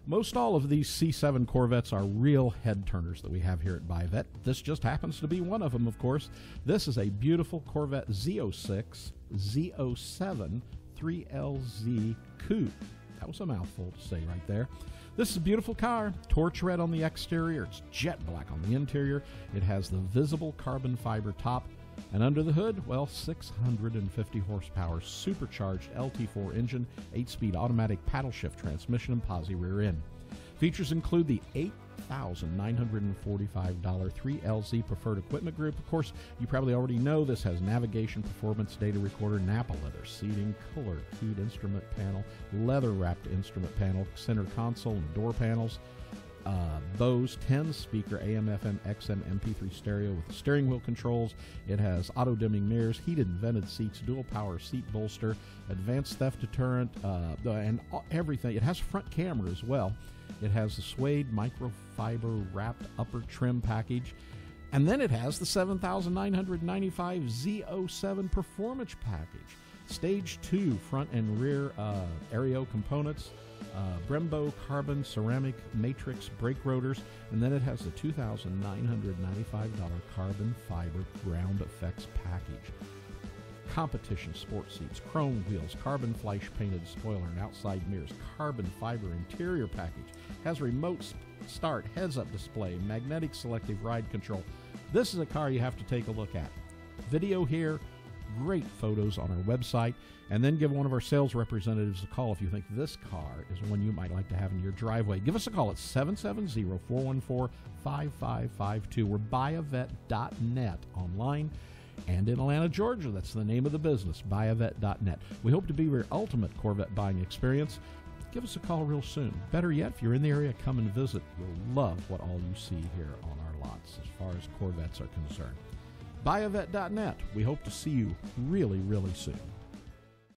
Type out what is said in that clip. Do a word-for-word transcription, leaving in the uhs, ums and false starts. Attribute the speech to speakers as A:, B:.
A: Most all of these C seven Corvettes are real head turners that we have here at Buy a Vet. This just happens to be one of them, of course. This is a beautiful Corvette Z oh six Z oh seven three L Z Coupe. That was a mouthful to say right there. This is a beautiful car. Torch red on the exterior. It's jet black on the interior. It has the visible carbon fiber top. And under the hood, well, six hundred fifty horsepower supercharged L T four engine, eight speed automatic paddle shift transmission, and posi rear end. Features include the eight thousand nine hundred forty-five dollar three L Z preferred equipment group. Of course, you probably already know this has navigation, performance, data recorder, Napa leather seating, color keyed instrument panel, leather wrapped instrument panel, center console and door panels. Uh, Bose ten speaker A M F M X M M P three stereo with steering wheel controls. It has auto dimming mirrors, heated and vented seats, dual power seat bolster, advanced theft deterrent, uh, and everything. It has front camera as well. It has the suede microfiber wrapped upper trim package. And then it has the seven thousand nine hundred ninety-five Z oh seven performance package. Stage two front and rear uh, aero components, uh, Brembo carbon ceramic matrix brake rotors, and then it has the two thousand nine hundred ninety-five dollar carbon fiber ground effects package. Competition sport seats, chrome wheels, carbon flash painted spoiler and outside mirrors, carbon fiber interior package, has remote start, heads-up display, magnetic selective ride control. This is a car you have to take a look at. Video here, great photos on our website, and then give one of our sales representatives a call if you think this car is one you might like to have in your driveway. Give us a call at seven seven zero, four one four, five five five two. We're buy a vet dot net online. And in Atlanta, Georgia, that's the name of the business, buy a vet dot net. We hope to be your ultimate Corvette buying experience. Give us a call real soon. Better yet, if you're in the area, come and visit. You'll love what all you see here on our lots as far as Corvettes are concerned. buy a vet dot net. We hope to see you really, really soon.